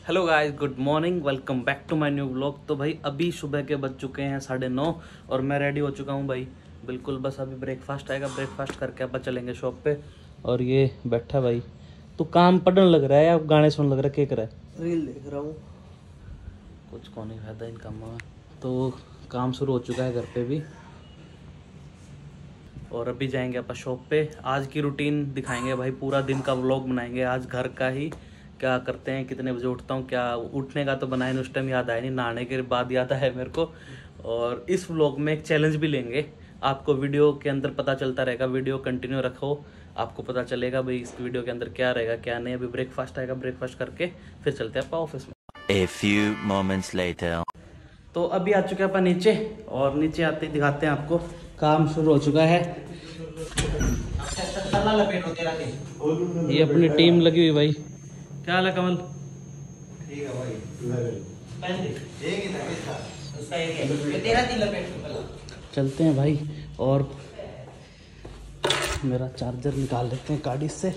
Hello guys, good morning, welcome back to my new vlog. तो भाई अभी सुबह के बज चुके हैं 9:30 और मैं रेडी हो चुका हूँ भाई। बिल्कुल, बस अभी ब्रेकफास्ट आएगा, ब्रेकफास्ट करके अपन चलेंगे शॉप पे। और ये बैठा भाई, तो काम पढ़ने लग रहा है या गाने सुन लग रहा है, क्या कर रहा है? रील देख रहा हूँ। कुछ कौन नहीं फायदा इन कामों में। तो काम शुरू हो चुका है घर पे भी, और अभी जाएंगे अपन शॉप पे। आज की रूटीन दिखाएंगे भाई, पूरा दिन का व्लॉग बनाएंगे आज घर का ही। क्या करते हैं, कितने बजे उठता हूँ, क्या उठने का तो बनाए उस टाइम याद आया नहीं, नहाने के बाद याद आया मेरे को। और इस व्लॉग में एक चैलेंज भी लेंगे, आपको वीडियो के अंदर पता चलता रहेगा। वीडियो कंटिन्यू रखो, आपको पता चलेगा भाई इस वीडियो के अंदर क्या रहेगा क्या नहीं। अभी ब्रेकफास्ट आएगा, ब्रेकफास्ट करके फिर चलते हैं अपन ऑफिस में। A few moments later. तो अभी आ चुके हैं अपन नीचे, और नीचे आते ही दिखाते हैं आपको। काम शुरू हो चुका है, ये अपनी टीम लगी हुई भाई। क्या हाल है कमल? ठीक है भाई। चलते हैं भाई, और मेरा चार्जर निकाल लेते हैं गाड़ी से।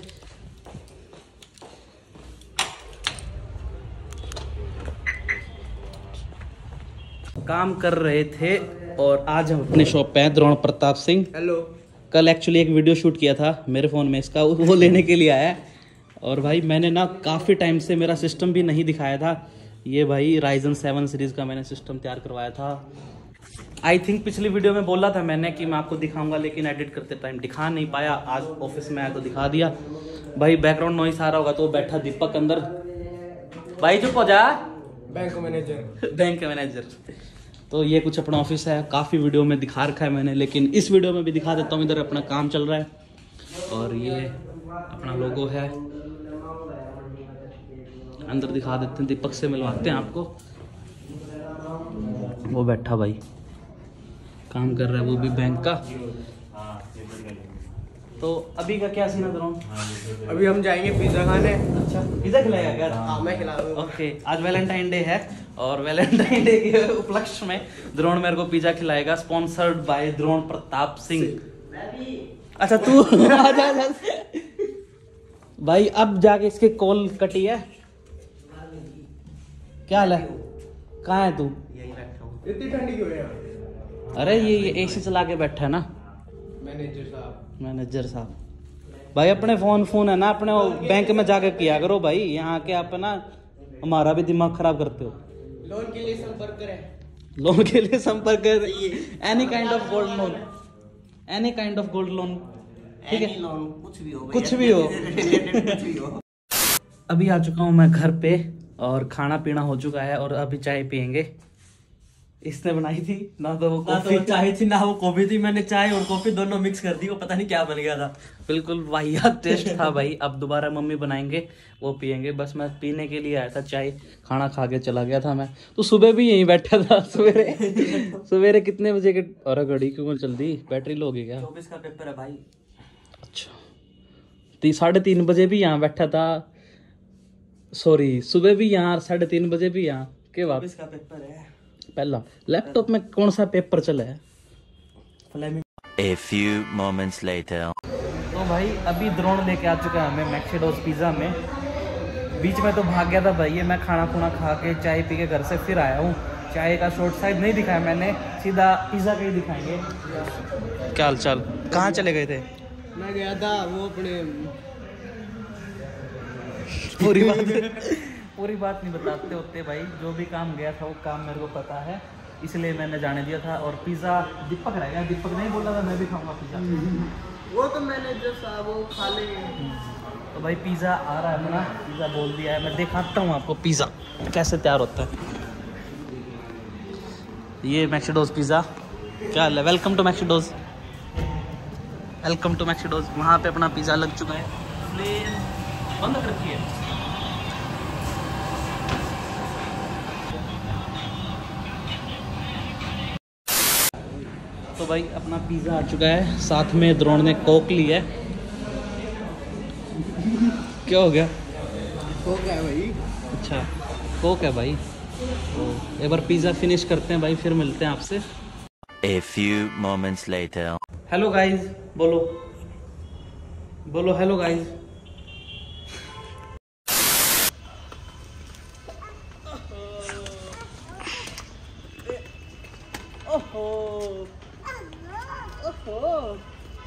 काम कर रहे थे, और आज हम अपने शॉप पे हैं, द्रोण प्रताप सिंह। हेलो। कल एक्चुअली एक वीडियो शूट किया था मेरे फ़ोन में, इसका वो लेने के लिए आया है। और भाई मैंने ना काफ़ी टाइम से मेरा सिस्टम भी नहीं दिखाया था। ये भाई Ryzen 7 सीरीज़ का मैंने सिस्टम तैयार करवाया था। आई थिंक पिछली वीडियो में बोला था मैंने कि मैं आपको दिखाऊंगा, लेकिन एडिट करते टाइम दिखा नहीं पाया। आज ऑफिस में आया तो दिखा दिया। भाई बैकग्राउंड नॉइस आ रहा होगा, तो बैठा दीपक अंदर। भाई चुप हो जा। Bank manager. Bank manager. तो ये कुछ अपना ऑफिस है, काफ़ी वीडियो में दिखा रखा है मैंने, लेकिन इस वीडियो में भी दिखा देता हूँ। इधर अपना काम चल रहा है, और ये अपना लोगो है। अंदर दिखा देते हैं, दीपक से मिलवाते हैं आपको। वो बैठा भाई काम कर रहा है, वो भी बैंक का। तो अभी का क्या सीन है द्रोण? अभी हम जाएंगे पिज्जा खाने। अच्छा, पिज्जा खिलाएगा क्या? हाँ, मैं खिला दूंगा। ओके, आज वैलेंटाइन डे है, और वैलेंटाइन डे के उपलक्ष्य में द्रोण मेरे को पिज्जा खिलाएगा, स्पॉन्सर्ड बाय द्रोण प्रताप सिंह। अच्छा तू आजा आजा। भाई अब जाके इसके कॉल कटी है। क्या हाल है, कहाँ है तू? यही बैठा हूँ। इतनी ठंडी क्यों है यहाँ? अरे ये एसी चला के बैठा है ना मैनेजर साहब। मैनेजर साहब। भाई अपने फोन है ना, अपने बैंक में जाके किया करो भाई। यहाँ के आप ना हमारा भी दिमाग खराब करते हो। लोन के लिए संपर्क करें। लोन के लिए संपर्क कर, any kind of gold loan, any kind of gold loan, ठीक है? लोन कुछ भी हो, कुछ भी हो। कुछ भी हो। अभी आ चुका हूँ मैं घर पे, और खाना पीना हो चुका है, और अभी चाय पियेंगे। इसने बनाई थी ना, तो वो ना तो कॉफी चाय थी ना वो कॉफी थी। मैंने चाय और कॉफी दोनों मिक्स कर दी, वो पता नहीं क्या बन गया था। बिल्कुल वाहियात टेस्ट था भाई। अब दोबारा मम्मी बनाएंगे, वो पियेंगे। बस मैं पीने के लिए आया था चाय, खाना खा के चला गया था मैं। तो सुबह भी यहीं बैठा था। सवेरे कितने बजे के? अरे घड़ी क्यों चल दी, बैटरी लो होगी क्या? 24 का पेपर है भाई। अच्छा, 3:30 बजे भी यहाँ बैठा था। सॉरी, सुबह भी यहाँ, 3:30 बजे भी यहाँ के बाद। 24 का पेपर है। पहला लैपटॉप में कौन सा पेपर चला है? A few moments later. तो भाई अभी द्रोण लेके आ चुका है हमें मैक्सिडोज पिज़्ज़ा में। बीच में तो भाग गया था भाई ये, मैं खाना खुना खा के चाय पी के घर से फिर आया हूँ। चाय का शॉर्ट साइड नहीं दिखाया मैंने, सीधा पिज़्ज़ा का ही दिखाएंगे। क्या हाल चाल, कहाँ चले गए थे? मैं गया था वो अपने पूरी बात नहीं बताते होते भाई। जो भी काम गया था वो काम मेरे को पता है, इसलिए मैंने जाने दिया था। और पिज़्ज़ा दीपक रह गया, दीपक नहीं बोला था मैं भी खाऊंगा पिज़्ज़ा। वो तो मैनेजर साहब वो खा लेंगे। तो भाई पिज़्ज़ा आ रहा है अपना, पिज़्ज़ा बोल दिया है। मैं दिखाता हूँ आपको पिज़्ज़ा कैसे तैयार होता है। ये मैक्सिडोज पिज़्ज़ा। क्या हाल है, welcome to Maxidoz, welcome to Maxidoz. वहाँ पे अपना पिज़्ज़ा लग चुका है। प्लेन बंद कर रखी है। तो भाई अपना पिज़्ज़ा आ चुका है, साथ में द्रोण ने कोक ली है। क्या हो गया? हो गया भाई। अच्छा कोक है भाई। तो एक बार पिज़्ज़ा फिनिश करते हैं भाई, फिर मिलते हैं आपसे। A few moments later. Hello guys, बोलो बोलो हेलो गाइज। ओहो।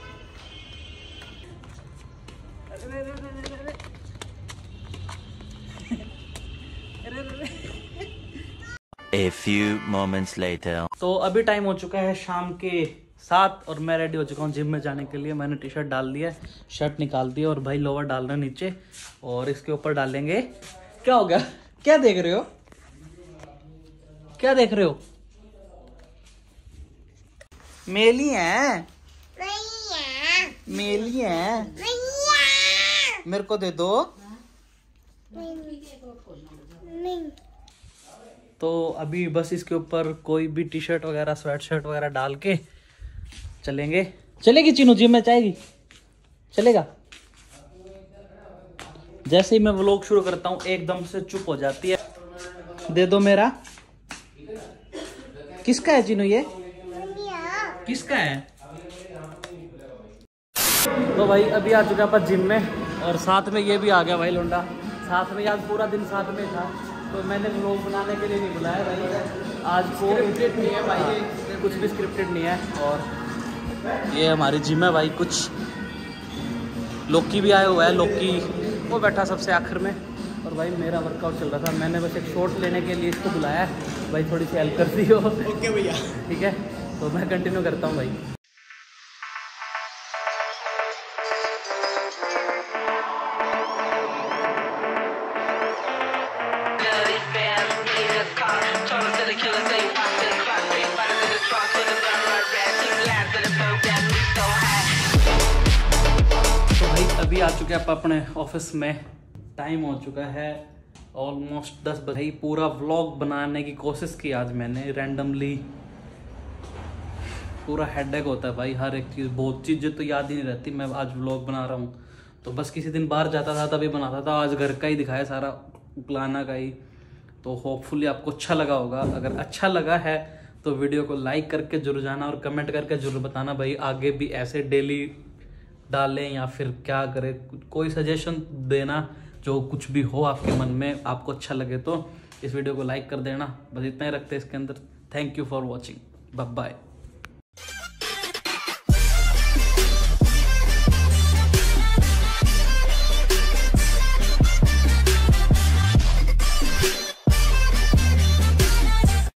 A few moments later. तो अभी टाइम हो चुका है शाम के 7 और मैं रेडी हो चुका हूँ जिम में जाने के लिए। मैंने टी शर्ट डाल दी है, शर्ट निकाल दी और भाई लोवर डाल रहे हैं नीचे और इसके ऊपर डालेंगे। क्या हो गया? क्या देख रहे हो? क्या देख रहे हो? मेली है, मेली है, मेरे को दे दो। तो अभी बस इसके ऊपर कोई भी टी शर्ट वगैरह स्वेट शर्ट वगैरह डाल के चलेंगे। चलेगी चीनू जिम में जाएगी? चलेगा? जैसे ही मैं व्लॉग शुरू करता हूँ एकदम से चुप हो जाती है। दे दो मेरा। किसका है चीनू ये? किसका है? तो भाई अभी आ चुका अपन जिम में और साथ में ये भी आ गया भाई लोंडा साथ में। आज पूरा दिन साथ में था तो मैंने व्लॉग बनाने के लिए नहीं बुलाया भाई। आज को स्क्रिप्टेड नहीं है भाई, कुछ भी स्क्रिप्टेड नहीं है। और ये हमारी जिम है भाई। कुछ लोकी भी आया हुआ है, लोकी वो बैठा सबसे आखिर में। और भाई मेरा वर्कआउट चल रहा था, मैंने बस एक शॉट लेने के लिए इसको बुलाया भाई, थोड़ी सी हेल्प कर दी हो। ओके भैया, ठीक है। तो मैं कंटिन्यू करता हूँ भाई। तो भाई अभी आ चुके हैं आप अपने ऑफिस में। टाइम हो चुका है ऑलमोस्ट 10 बजे। पूरा व्लॉग बनाने की कोशिश की आज मैंने रैंडमली। पूरा हेडेक होता है भाई, हर एक चीज़, बहुत चीज़ें तो याद ही नहीं रहती। मैं आज व्लॉग बना रहा हूँ तो बस किसी दिन बाहर जाता था तभी बनाता था। आज घर का ही दिखाया सारा, प्लाना का ही। तो होपफुली आपको अच्छा लगा होगा। अगर अच्छा लगा है तो वीडियो को लाइक करके जरूर जाना और कमेंट करके जरूर बताना भाई आगे भी ऐसे डेली डालें या फिर क्या करें। कोई सजेशन देना, जो कुछ भी हो आपके मन में, आपको अच्छा लगे तो इस वीडियो को लाइक कर देना। बस इतना ही रखते हैं इसके अंदर। Thank you for watching, bye bye.